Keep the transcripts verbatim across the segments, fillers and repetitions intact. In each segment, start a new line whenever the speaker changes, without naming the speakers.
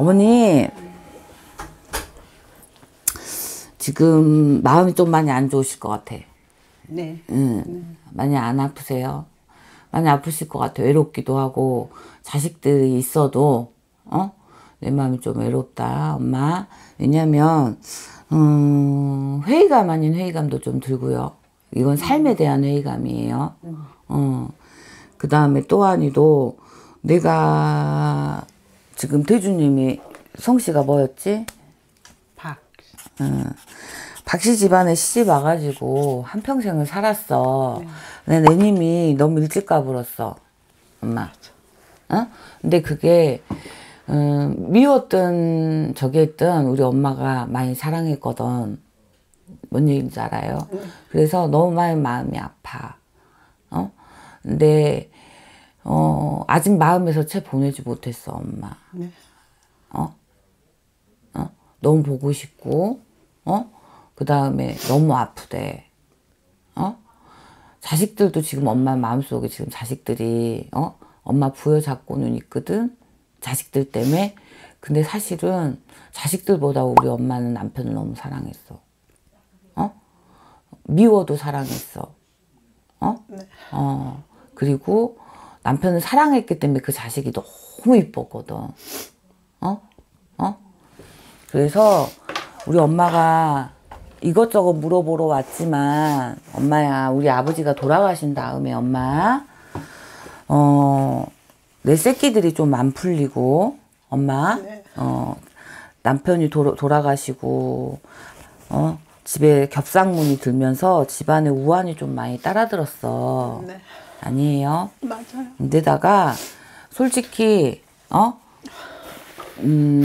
어머니 지금 마음이 좀 많이 안 좋으실 것 같아.
네.
응.
네.
많이 안 아프세요? 많이 아프실 것 같아. 외롭기도 하고 자식들이 있어도 어? 내 마음이 좀 외롭다 엄마. 왜냐면 음, 회의감 아닌 회의감도 좀 들고요. 이건 삶에 대한 회의감이에요.
음.
어. 그 다음에 또 한이도 내가 지금 대주님이 성씨가 뭐였지?
박.
응. 박씨 집안에 시집 와가지고 한평생을 살았어. 네. 근데 내님이 너무 일찍 가버렸어. 엄마. 어? 근데 그게 음, 미웠던 저기 했던 우리 엄마가 많이 사랑했거든. 뭔 얘기인지 알아요? 네. 그래서 너무 많이 마음이 아파. 어? 근데 어, 아직 마음에서 채 보내지 못했어, 엄마. 네. 어? 어? 너무 보고 싶고, 어? 그 다음에 너무 아프대. 어? 자식들도 지금 엄마 마음속에 지금 자식들이, 어? 엄마 부여잡고는 있거든? 자식들 때문에. 근데 사실은 자식들보다 우리 엄마는 남편을 너무 사랑했어. 어? 미워도 사랑했어. 어? 네. 어. 그리고 남편을 사랑했기 때문에 그 자식이 너무 이뻤거든. 어? 어? 그래서 우리 엄마가 이것저것 물어보러 왔지만 엄마야 우리 아버지가 돌아가신 다음에 엄마 어, 내 새끼들이 좀 안 풀리고 엄마 네. 어, 남편이 도, 돌아가시고 어, 집에 겹상문이 들면서 집안에 우환이 좀 많이 따라들었어. 네. 아니에요?
맞아요.
근데다가 솔직히 어? 음,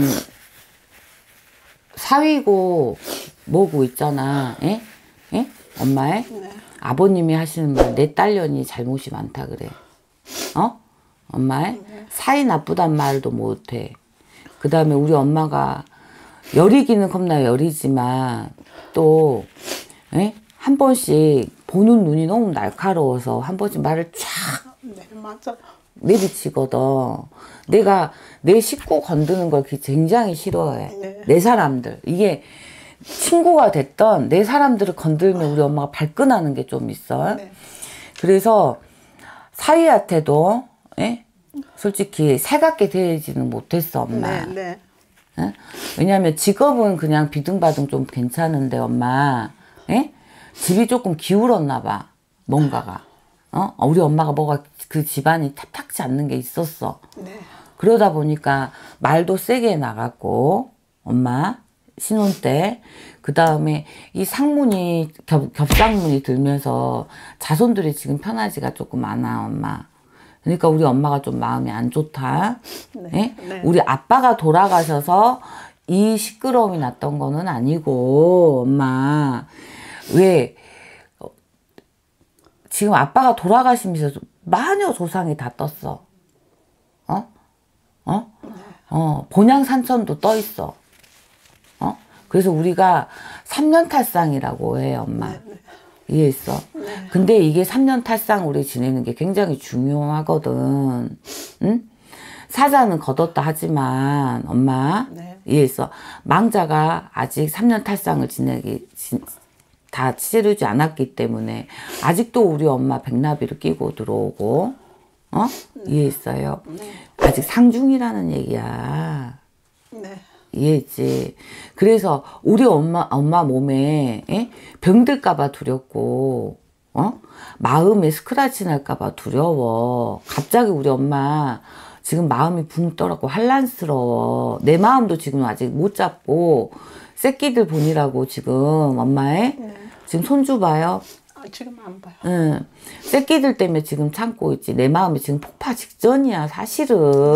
사위고 뭐고 있잖아. 에? 에? 엄마의? 네. 아버님이 하시는 말 내 딸년이 잘못이 많다 그래. 어? 엄마의? 네. 사이 나쁘단 말도 못해. 그 다음에 우리 엄마가 여리기는 겁나 여리지만 또 에? 한 번씩 보는 눈이 너무 날카로워서 한 번씩 말을 쫙
네, 맞아.
내비치거든. 내가 내 식구 건드는 걸 굉장히 싫어해. 네. 내 사람들. 이게 친구가 됐던 내 사람들을 건들면 우리 엄마가 발끈하는 게 좀 있어. 네. 그래서 사위한테도 에? 솔직히 살갑게 대하지는 못했어 엄마. 네, 네. 에? 왜냐면 직업은 그냥 비등바등 좀 괜찮은데 엄마 에? 집이 조금 기울었나 봐. 뭔가가. 어? 우리 엄마가 뭐가 그 집안이 탑탁지 않는 게 있었어. 네. 그러다 보니까 말도 세게 나갔고 엄마 신혼 때 그 다음에 이 상문이 겹, 겹상문이 들면서 자손들이 지금 편하지가 조금 않아 엄마. 그러니까 우리 엄마가 좀 마음이 안 좋다. 네. 네. 우리 아빠가 돌아가셔서 이 시끄러움이 났던 거는 아니고 엄마 왜 지금 아빠가 돌아가시면서 마녀 조상이 다 떴어. 어? 어? 어, 본향산천도 떠 있어. 어? 그래서 우리가 삼 년 탈상이라고 해, 엄마. 네, 네. 이해했어? 네. 근데 이게 삼 년 탈상 우리 지내는 게 굉장히 중요하거든. 응? 사자는 거뒀다 하지만, 엄마. 네. 이해했어? 망자가 아직 삼 년 탈상을 지내기, 지, 다 치르지 않았기 때문에 아직도 우리 엄마 백나비를 끼고 들어오고 어? 네. 이해했어요? 네. 아직 상중이라는 얘기야. 네. 이해했지? 그래서 우리 엄마 엄마 몸에 에? 병들까봐 두렵고 어? 마음에 스크래치 날까봐 두려워. 갑자기 우리 엄마 지금 마음이 붕 떠갖고 환란스러워. 내 마음도 지금 아직 못 잡고 새끼들 보니라고 지금 엄마의 네. 지금 손주 봐요?
아, 지금 안 봐요.
응. 새끼들 때문에 지금 참고 있지. 내 마음이 지금 폭파 직전이야 사실은.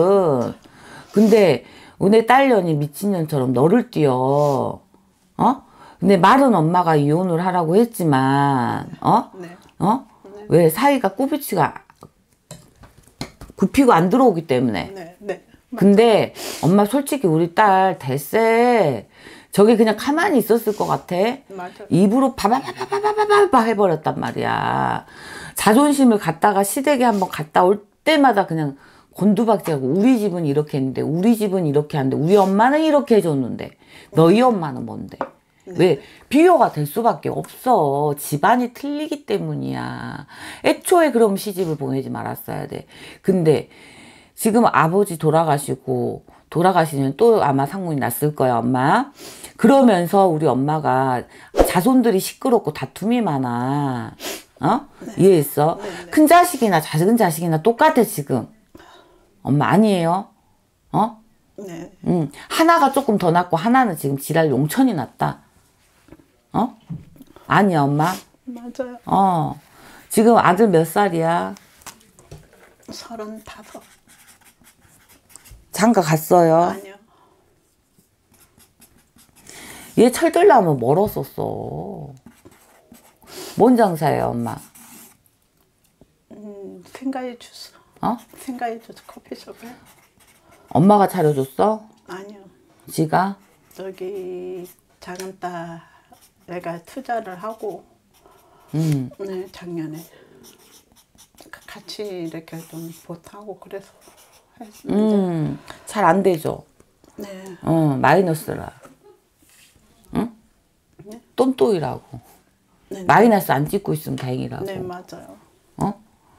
근데 내 딸년이 미친년처럼 너를 띄워. 어? 근데 말은 엄마가 이혼을 하라고 했지만 어? 네. 어? 네. 왜 사이가 꾸비치가 굽히고 안 들어오기 때문에. 네. 네. 근데 엄마 솔직히 우리 딸 대세 저기 그냥 가만히 있었을 것 같아. 맞아. 입으로 바바바바바바바바 해버렸단 말이야. 자존심을 갖다가 시댁에 한번 갔다 올 때마다 그냥 곤두박질하고 우리 집은 이렇게 했는데 우리 집은 이렇게 하는데 우리 엄마는 이렇게 해줬는데 너희 엄마는 뭔데? 네. 왜? 비교가 될 수밖에 없어. 집안이 틀리기 때문이야. 애초에 그럼 시집을 보내지 말았어야 돼. 근데 지금 아버지 돌아가시고 돌아가시면 또 아마 상문이 났을 거야, 엄마. 그러면서 우리 엄마가 자손들이 시끄럽고 다툼이 많아. 어? 네. 이해했어? 네, 네. 큰 자식이나 작은 자식이나 똑같아 지금. 엄마 아니에요? 어? 네. 응. 하나가 조금 더 낫고 하나는 지금 지랄 용천이 났다. 어? 아니야 엄마?
맞아요.
어. 지금 아들 몇 살이야?
서른다섯.
장가 갔어요?
아니요.
얘 철들려면 멀었었어. 뭔 장사예요 엄마?
음, 생과일 주스.
어?
생과일 주스 커피숍에.
엄마가 차려줬어?
아니요.
지가?
저기 작은 딸애가 투자를 하고
음.
네, 작년에 같이 이렇게 좀 보타고 그래서 했는데
음, 잘 안 되죠?
네.
어, 마이너스라. 응?
네?
똔또이라고.
네,
마이너스 안 찍고 있으면 다행이라고.
네, 맞아요.
어?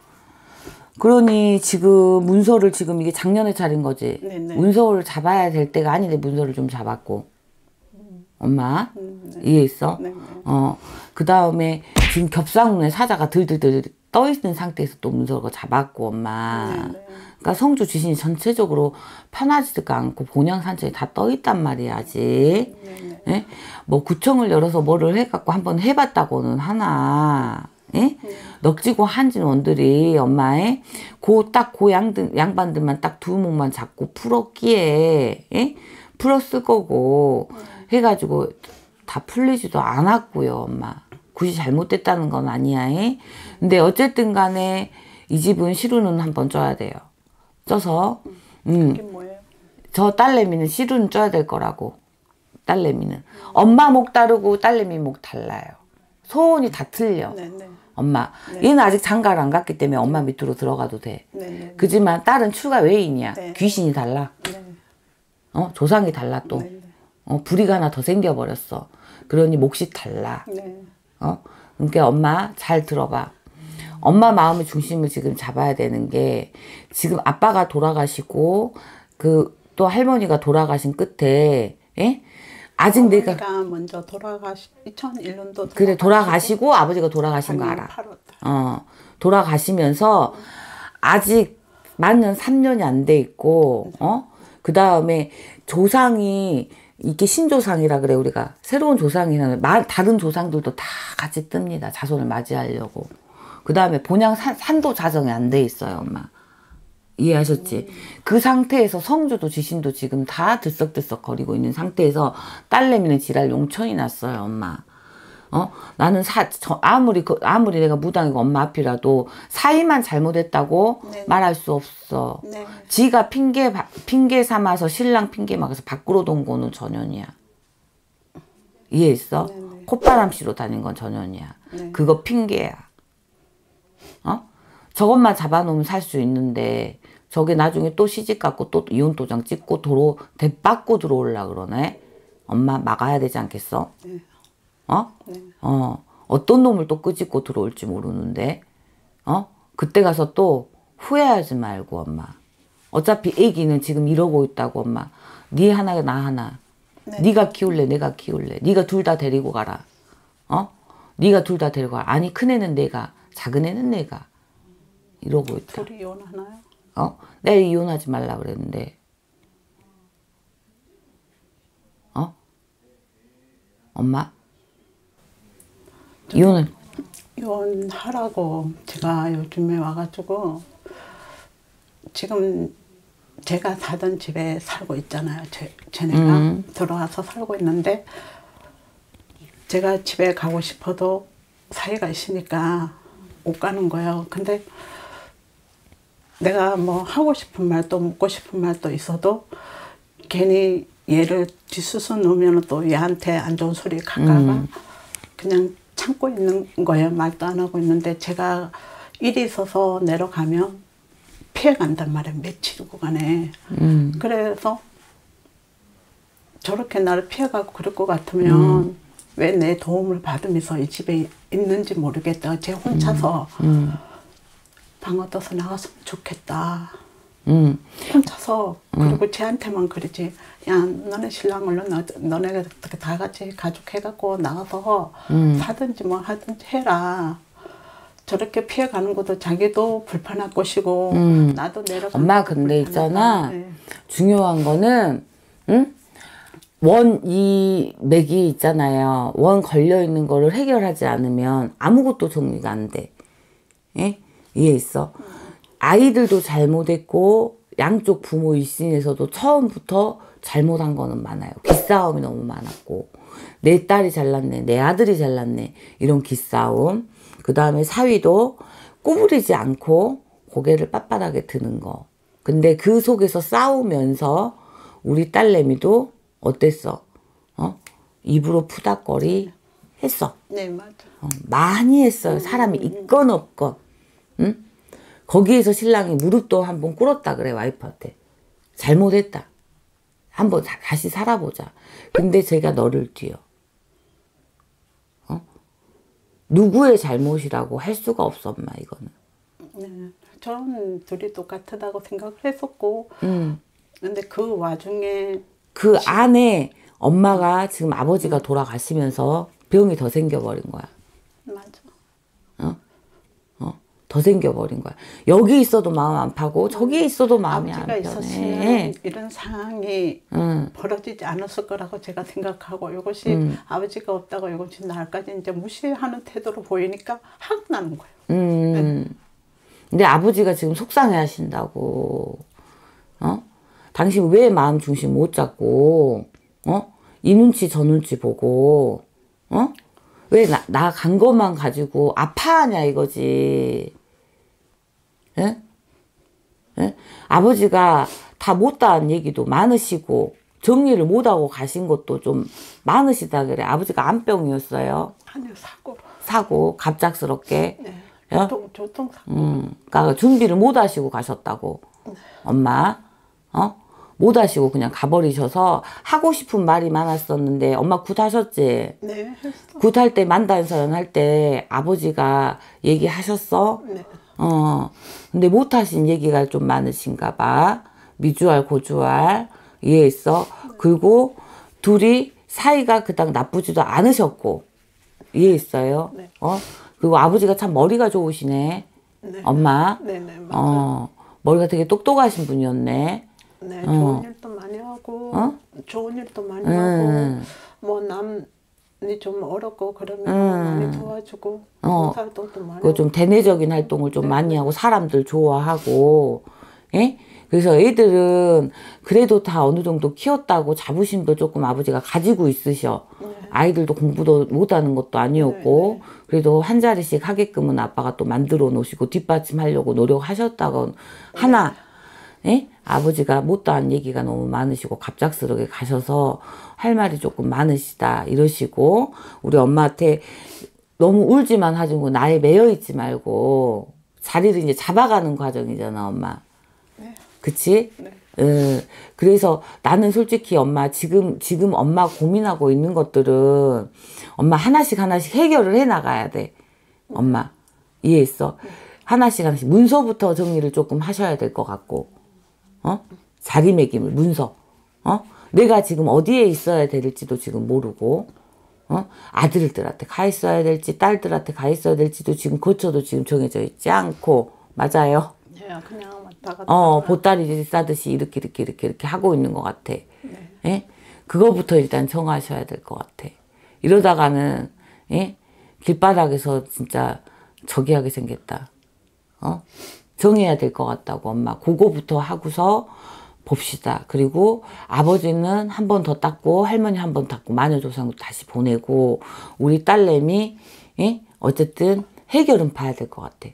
그러니 지금 문서를 지금 이게 작년에 차린 거지.
네네.
문서를 잡아야 될 때가 아닌데 문서를 좀 잡았고. 음. 엄마
음, 네.
이해했어?
네네.
어, 그 다음에 지금 겹상눈에 사자가 들들들 떠 있는 상태에서 또 문서를 잡았고 엄마.
네네.
그러니까 성주 지신이 전체적으로 편하지가 않고 본향산천이 다 떠 있단 말이야 아직. 예? 뭐 구청을 열어서 뭐를 해갖고 한번 해봤다고는 하나. 예? 네. 넉지고 한진 원들이 엄마의 고 딱 고 양들 양반들만 딱 두 목만 잡고 풀었기에 예? 풀었을 거고 네. 해가지고 다 풀리지도 않았고요 엄마. 굳이 잘못됐다는 건 아니야. 예? 근데 어쨌든 간에 이 집은 시루는 한번 쪄야 돼요. 쪄서 음.
그게 뭐예요?
저 딸내미는 시루는 쪄야 될 거라고. 딸내미는 음. 엄마 목 다르고 딸내미 목 달라요. 소원이 다 틀려. 네네. 엄마 네. 얘는 아직 장가를 안 갔기 때문에 엄마 밑으로 들어가도 돼. 네네. 그지만 딸은 출가 외인이야. 네. 귀신이 달라. 네. 어 조상이 달라 또. 네네. 어 불이가 하나 더 생겨버렸어. 그러니 몫이 달라. 네. 어 그러니까 엄마 잘 들어봐. 엄마 마음의 중심을 지금 잡아야 되는 게 지금 아빠가 돌아가시고 그 또 할머니가 돌아가신 끝에 예? 아직 내가
먼저 돌아가시 이천일 년도
그래 돌아가시고 아버지가 돌아가신 거 알아.
팔월 달.
어 돌아가시면서 아직 만년 삼 년이 안 돼 있고 어 그 다음에 조상이 이게 신조상이라 그래 우리가 새로운 조상이라는 다른 조상들도 다 같이 뜹니다. 자손을 맞이하려고. 그 다음에 본향 산, 산도 자정이 안 돼 있어요 엄마. 이해하셨지? 음. 그 상태에서 성주도 지신도 지금 다 들썩들썩 거리고 있는 상태에서 딸내미는 지랄 용천이 났어요 엄마. 어 나는 사 저, 아무리 그, 아무리 내가 무당이고 엄마 앞이라도 사이만 잘못했다고 네네. 말할 수 없어. 네. 지가 핑계 핑계 삼아서 신랑 핑계 막아서 밖으로 돈 거는 전현이야. 이해했어? 네네. 콧바람 씨로 다닌 건 전현이야. 네. 그거 핑계야. 어? 저것만 잡아놓으면 살 수 있는데 저게 나중에 또 시집 갖고 또 이혼 도장 찍고 도로 대받고 들어올라 그러네. 엄마 막아야 되지 않겠어? 네. 어? 네. 어 어떤 놈을 또 끄집고 들어올지 모르는데 어? 그때 가서 또 후회하지 말고 엄마. 어차피 애기는 지금 이러고 있다고 엄마. 네 하나 나 하나. 네. 네가 키울래 내가 키울래. 네가 둘 다 데리고 가라. 어? 네가 둘 다 데리고 가라. 아니 큰애는 내가 작은 애는 내가. 이러고 있다.
둘이 이혼하나요?
어? 내가 이혼하지 말라 그랬는데. 어? 엄마? 이혼을
이혼하라고 제가 요즘에 와가지고 지금 제가 사던 집에 살고 있잖아요. 제, 쟤네가 음. 들어와서 살고 있는데 제가 집에 가고 싶어도 사이가 있으니까 못 가는 거예요. 근데 내가 뭐 하고 싶은 말도 묻고 싶은 말도 있어도 괜히 얘를 뒤수서 놓으면 또 얘한테 안 좋은 소리 갈까봐 음. 그냥 참고 있는 거예요. 말도 안 하고 있는데 제가 일이 있어서 내려가면 피해간단 말이야, 며칠간에.
음.
그래서 저렇게 나를 피해가고 그럴 것 같으면
음.
왜 내 도움을 받으면서 이 집에 있는지 모르겠다. 제 혼자서
음. 음.
방어 떠서 나갔으면 좋겠다.
음.
혼자서. 그리고 쟤한테만 그러지. 야, 너네 신랑 얼른 너, 너네 다 같이 가족 해갖고 나가서
음.
사든지 뭐 하든지 해라. 저렇게 피해가는 것도 자기도 불편할 것이고
음.
나도 내려가는
엄마
것도
근데
불편하다.
있잖아.
네.
중요한 거는 응? 원 이 맥이 있잖아요. 원 걸려있는 거를 해결하지 않으면 아무것도 정리가 안 돼. 예? 이해 있어? 아이들도 잘못했고 양쪽 부모 일신에서도 처음부터 잘못한 거는 많아요. 기싸움이 너무 많았고 내 딸이 잘났네, 내 아들이 잘났네 이런 기싸움. 그 다음에 사위도 꼬부리지 않고 고개를 빳빳하게 드는 거. 근데 그 속에서 싸우면서 우리 딸내미도 어땠어? 어? 입으로 푸닥거리 했어.
네, 맞아.
어, 많이 했어요. 사람이 있건 없건. 응? 거기에서 신랑이 무릎도 한번 꿇었다 그래, 와이프한테. 잘못했다. 한번 다, 다시 살아보자. 근데 제가 너를 뛰어. 어? 누구의 잘못이라고 할 수가 없어, 엄마, 이거는.
네, 전 둘이 똑같다고 생각을 했었고
음.
근데 그 와중에
그 안에 엄마가 지금 아버지가 돌아가시면서 병이 더 생겨버린 거야.
맞아.
어? 어? 더 생겨버린 거야. 여기 있어도 마음 안 파고 저기 있어도 마음이 안
아버지가
편해.
있었으면 이런 상황이
응.
벌어지지 않았을 거라고 제가 생각하고 이것이
음.
아버지가 없다고 이것이 날까지 이제 무시하는 태도로 보이니까 확 나는 거예요.
음. 근데 아버지가 지금 속상해 하신다고. 어? 당신 왜 마음 중심 못 잡고, 어? 이 눈치 저 눈치 보고, 어? 왜 나, 나 간 것만 가지고 아파하냐 이거지. 예? 예? 아버지가 다 못다한 얘기도 많으시고, 정리를 못하고 가신 것도 좀 많으시다 그래. 아버지가 암병이었어요.
아니요, 사고로.
사고, 갑작스럽게.
네.
어?
교통, 교통사고.
음, 그러니까 준비를 못 하시고 가셨다고. 엄마, 어? 못 하시고 그냥 가버리셔서 하고 싶은 말이 많았었는데 엄마 굿하셨지?
네, 했어.
굿할 때 만단서연 할 때 아버지가 얘기하셨어?
네.
어, 근데 못 하신 얘기가 좀 많으신가 봐. 미주알, 고주알, 이해했어? 그리고 둘이 사이가 그닥 나쁘지도 않으셨고, 이해했어요?
네.
어? 그리고 아버지가 참 머리가 좋으시네.
네.
엄마.
네, 네, 맞아요.
어, 머리가 되게 똑똑하신 분이었네.
네,
어.
좋은 일도 많이 하고,
어?
좋은 일도 많이
음.
하고, 뭐 남이 좀 어렵고 그러면
음.
많이 도와주고,
어.
봉사활동도 많이
그 좀 대내적인 활동을 좀 많이 하고 사람들 좋아하고, 예? 그래서 애들은 그래도 다 어느 정도 키웠다고 자부심도 조금 아버지가 가지고 있으셔. 아이들도 공부도 못하는 것도 아니었고, 그래도 한 자리씩 하게끔은 아빠가 또 만들어 놓으시고 뒷받침하려고 노력하셨다고 하나, 예? 아버지가 못다한 얘기가 너무 많으시고 갑작스럽게 가셔서 할 말이 조금 많으시다 이러시고, 우리 엄마한테 너무 울지만 하지 고 나에 매여 있지 말고 자리를 이제 잡아가는 과정이잖아, 엄마.
네.
그치?
네.
어, 그래서 나는 솔직히 엄마 지금 지금 엄마 고민하고 있는 것들은 엄마 하나씩 하나씩 해결을 해 나가야 돼. 엄마 이해했어? 하나씩 하나씩 문서부터 정리를 조금 하셔야 될 것 같고, 어? 자리매김을 문서, 어? 내가 지금 어디에 있어야 될지도 지금 모르고, 어? 아들들한테 가 있어야 될지 딸들한테 가 있어야 될지도 지금 거쳐도 지금 정해져 있지 않고, 맞아요?
네, 그냥 왔다 갔다.
어, 보따리 싸듯이 이렇게 이렇게 이렇게 이렇게 하고 있는 것 같아.
네.
예? 그거부터 일단 정하셔야 될 것 같아. 이러다가는, 예? 길바닥에서 진짜 저기하게 생겼다. 어? 정해야 될 것 같다고, 엄마. 그거부터 하고서 봅시다. 그리고 아버지는 한 번 더 닦고, 할머니 한 번 닦고, 마녀조상도 다시 보내고, 우리 딸내미, 예? 어쨌든 해결은 봐야 될 것 같아.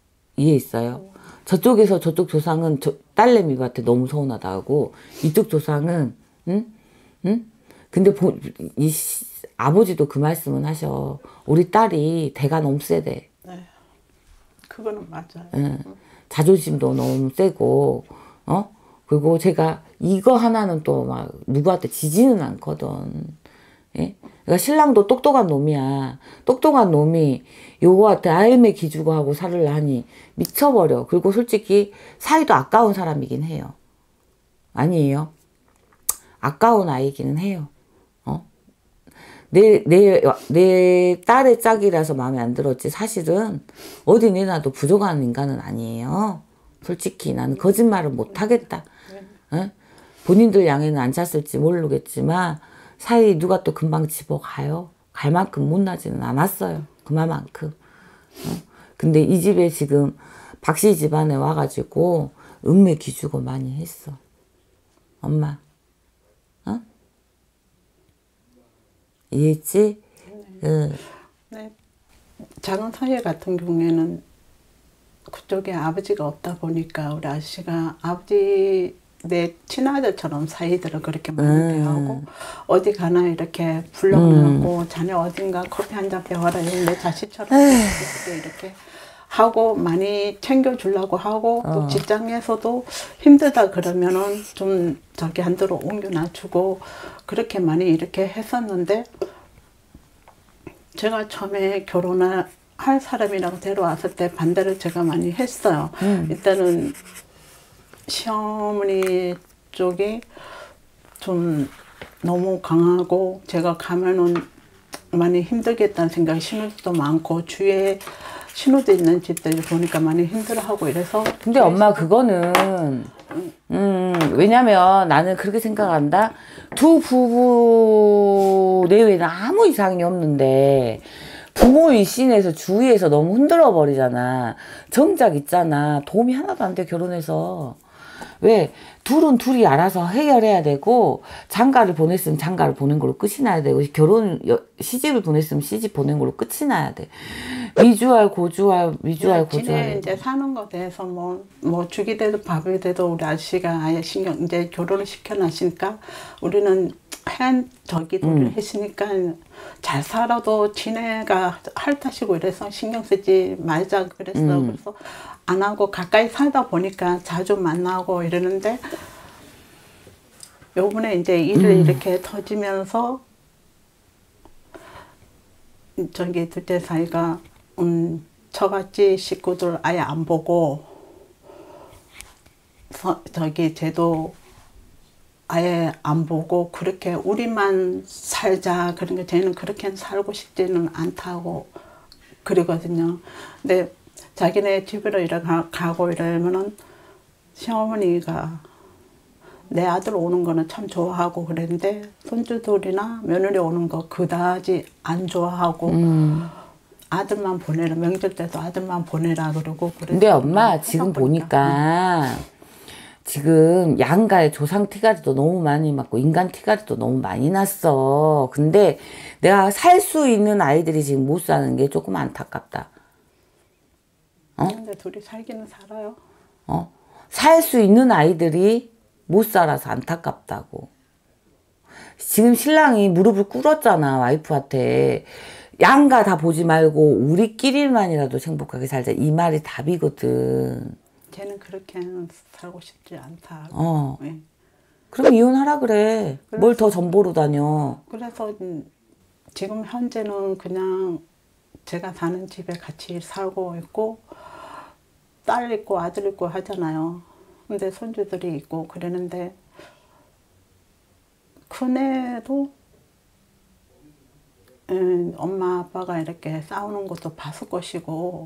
이해했어요? 저쪽에서 저쪽 조상은 저, 딸내미한테 너무 서운하다고, 이쪽 조상은, 응? 응? 근데 보, 이 시, 아버지도 그 말씀은 하셔. 우리 딸이 대가 너무 세대.
네. 그거는 맞아요.
응. 자존심도 너무 세고, 어? 그리고 제가 이거 하나는 또 막 누구한테 지지는 않거든. 예? 그러니까 신랑도 똑똑한 놈이야. 똑똑한 놈이 요거한테 알매 기주고 하고 살을 하니 미쳐버려. 그리고 솔직히 사이도 아까운 사람이긴 해요. 아니에요? 아까운 아이기는 해요. 어? 내, 내, 내 딸의 짝이라서 마음에 안 들었지. 사실은 어디 내놔도 부족한 인간은 아니에요. 솔직히 나는 거짓말을 못 하겠다. 어? 본인들 양에는 안 찼을지 모르겠지만 사이 누가 또 금방 집어가요. 갈 만큼 못나지는 않았어요. 그만큼. 어? 근데 이 집에 지금 박씨 집안에 와가지고 음매 기주고 많이 했어. 엄마. 어? 이해했지?
네.
응.
네. 작은 사회 같은 경우에는 그쪽에 아버지가 없다 보니까 우리 아저씨가 아버지 내 친아들처럼 사이들을 그렇게 많이
음.
대하고 어디 가나 이렇게 불러놓고 음. 자네 어딘가 커피 한잔 배워라 내 자식처럼 이렇게, 이렇게 하고 많이 챙겨주려고 하고 또 어. 직장에서도 힘들다 그러면은 좀 저기 한 대로 옮겨놔주고 그렇게 많이 이렇게 했었는데 제가 처음에 결혼을 할 사람이라고 데려왔을 때 반대를 제가 많이 했어요. 음. 일단은 시어머니 쪽이 좀 너무 강하고 제가 가면은 많이 힘들겠다는 생각이 신우도 많고 주위에 신우도 있는 집들 보니까 많이 힘들어하고 이래서
근데 엄마 그거는 음 왜냐면 나는 그렇게 생각한다. 두 부부 내외에는 아무 이상이 없는데 부모 일신에서 주위에서 너무 흔들어 버리잖아. 정작 있잖아. 도움이 하나도 안 돼 결혼해서. 왜? 둘은 둘이 알아서 해결해야 되고 장가를 보냈으면 장가를 보낸 걸로 끝이 나야 되고 결혼 시집을 보냈으면 시집 보낸 걸로 끝이 나야 돼. 미주알 고주알 미주알 고주알
이제 사는 거 대해서 뭐 뭐 죽이 돼도 밥이 돼도 우리 아저씨가 아예 신경 이제 결혼을 시켜놨으니까 우리는 한 저기를 음. 했으니까 잘 살아도 지네가 핥아시고 이래서 신경 쓰지 말자 그랬어. 음. 그래서 안 하고 가까이 살다 보니까 자주 만나고 이러는데 요번에 이제 일을 음. 이렇게 터지면서 저기 둘째 사이가 음 저같이 식구들 아예 안 보고 서, 저기 쟤도 아예 안 보고 그렇게 우리만 살자 그런 게 쟤는 그렇게 살고 싶지는 않다고 그러거든요. 근데 자기네 집으로 이렇게 가고 이러면은 시어머니가 내 아들 오는 거는 참 좋아하고 그랬는데 손주들이나 며느리 오는 거 그다지 안 좋아하고 음. 아들만 보내라 명절 때도 아들만 보내라 그러고
근데 엄마 지금 보니까 지금 양가에 조상 티가리도 너무 많이 맞고 인간 티가리도 너무 많이 났어. 근데 내가 살 수 있는 아이들이 지금 못 사는 게 조금 안타깝다.
어? 근데 둘이 살기는 살아요.
어? 살 수 있는 아이들이 못 살아서 안타깝다고. 지금 신랑이 무릎을 꿇었잖아 와이프한테. 양가 다 보지 말고 우리끼리만이라도 행복하게 살자 이 말이 답이거든.
쟤는 그렇게 살고 싶지 않다.
어. 네. 그럼 이혼하라 그래. 뭘 더 전보로 다녀.
그래서 지금 현재는 그냥 제가 사는 집에 같이 살고 있고 딸 있고 아들 있고 하잖아요. 근데 손주들이 있고 그러는데 큰애도 음, 엄마 아빠가 이렇게 싸우는 것도 봤을 것이고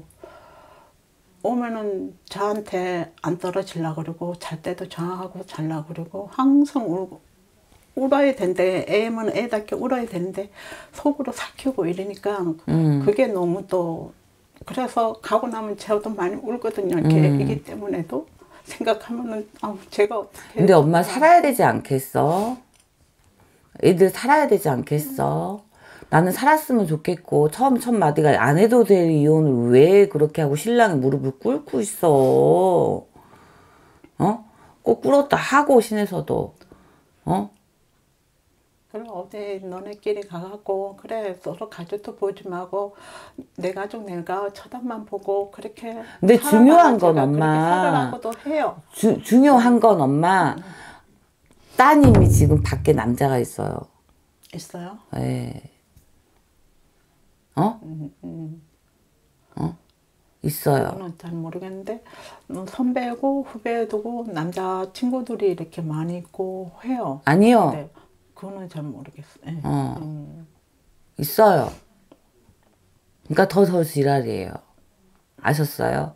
오면은 저한테 안 떨어지려고 그러고 잘 때도 저하고 자려고 그러고 항상 울고 울어야 되는데 애면 애답게 울어야 되는데 속으로 삭히고 이러니까 음. 그게 너무 또 그래서 가고 나면 저도 많이 울거든요. 음. 걔이기 때문에도 생각하면은 아, 제가 어떻게
근데 엄마 살아야 되지 않겠어? 애들 살아야 되지 않겠어? 나는 살았으면 좋겠고 처음 첫 마디가 안 해도 될 이혼을 왜 그렇게 하고 신랑이 무릎을 꿇고 있어? 어? 꼭 꿇었다 하고 신에서도 어?
그럼 어디 너네끼리 가갖고 그래 서로 가족도 보지 말고 내 가족 내가 쳐다만 보고 그렇게
근데 중요한 건
제가
엄마
그렇게 살으라고도 해요.
주, 중요한 건 엄마 따님이 지금 밖에 남자가 있어요.
있어요?
예. 어?
음, 음.
어? 있어요.
저는 잘 모르겠는데 음, 선배고 후배고 남자 친구들이 이렇게 많이 있고 해요.
아니요.
네, 그거는 잘 모르겠어요. 네.
어.
음.
있어요. 그러니까 더 더 지랄이에요. 아셨어요?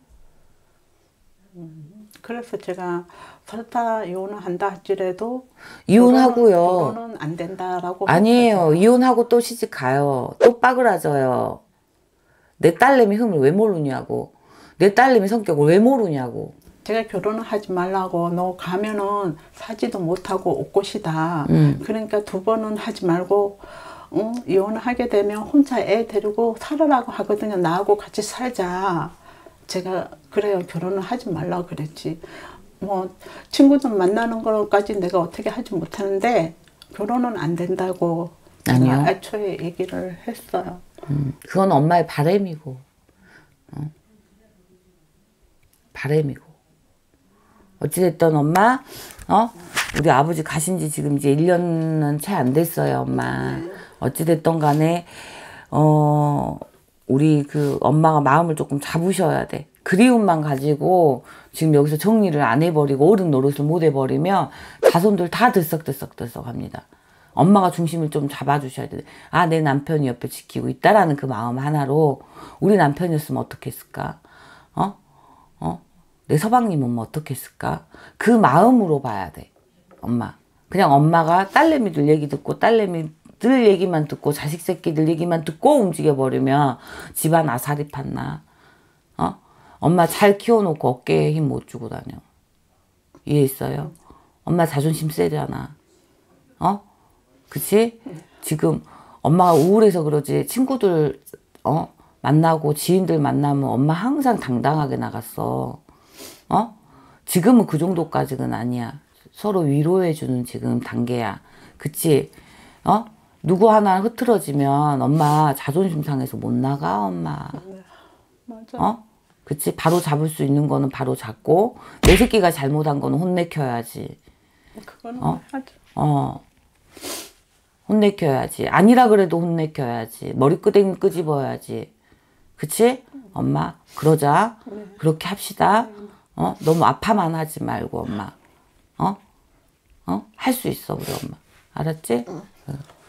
음. 그래서 제가 설사 이혼을 한다 할지라도
이혼하고요.
결혼은, 결혼은 안 된다라고
아니에요.
했어요.
이혼하고 또 시집 가요. 또 빠그라져요. 내 딸내미 흠을 왜 모르냐고. 내 딸내미 성격을 왜 모르냐고.
제가 결혼을 하지 말라고 너 가면은 사지도 못하고 올 것이다.
음.
그러니까 두 번은 하지 말고 어, 이혼을 하게 되면 혼자 애 데리고 살으라고 하거든요. 나하고 같이 살자. 제가 그래요. 결혼을 하지 말라고 그랬지. 뭐 친구들 만나는 것까지 내가 어떻게 하지 못하는데 결혼은 안 된다고
아니요.
제가 애초에 얘기를 했어요.
음, 그건 엄마의 바램이고 어? 바램이고 어찌됐든 엄마 어? 우리 아버지 가신 지 지금 이제 일 년은 채 안 됐어요 엄마. 어찌됐든 간에 어 우리 그 엄마가 마음을 조금 잡으셔야 돼. 그리움만 가지고 지금 여기서 정리를 안 해버리고 옳은 노릇을 못 해버리면 자손들 다 들썩들썩들썩 합니다. 엄마가 중심을 좀 잡아주셔야 돼. 아, 내 남편이 옆에 지키고 있다라는 그 마음 하나로 우리 남편이었으면 어떻게 했을까? 어? 어? 내 서방님은 뭐 어떻게 했을까? 그 마음으로 봐야 돼. 엄마. 그냥 엄마가 딸내미들 얘기 듣고 딸내미들 얘기만 듣고 자식 새끼들 얘기만 듣고 움직여버리면 집안 아사리 팠나? 어? 엄마 잘 키워놓고 어깨에 힘 못 주고 다녀. 이해했어요? 엄마 자존심 세잖아. 어? 그치? 지금 엄마가 우울해서 그러지 친구들 어 만나고 지인들 만나면 엄마 항상 당당하게 나갔어. 어? 지금은 그 정도까지는 아니야. 서로 위로해주는 지금 단계야. 그치? 어? 누구 하나 흐트러지면 엄마 자존심 상해서 못 나가 엄마.
맞아.
어? 그치? 바로 잡을 수 있는 거는 바로 잡고 내 새끼가 잘못한 거는 혼내켜야지.
그거는
어?
하죠.
어. 혼내켜야지. 아니라 그래도 혼내켜야지. 머리끄댕이 끄집어야지. 그치? 엄마 그러자.
네.
그렇게 합시다. 어? 너무 아파만 하지 말고 엄마. 어? 어? 할 수 있어 우리 엄마. 알았지? 응.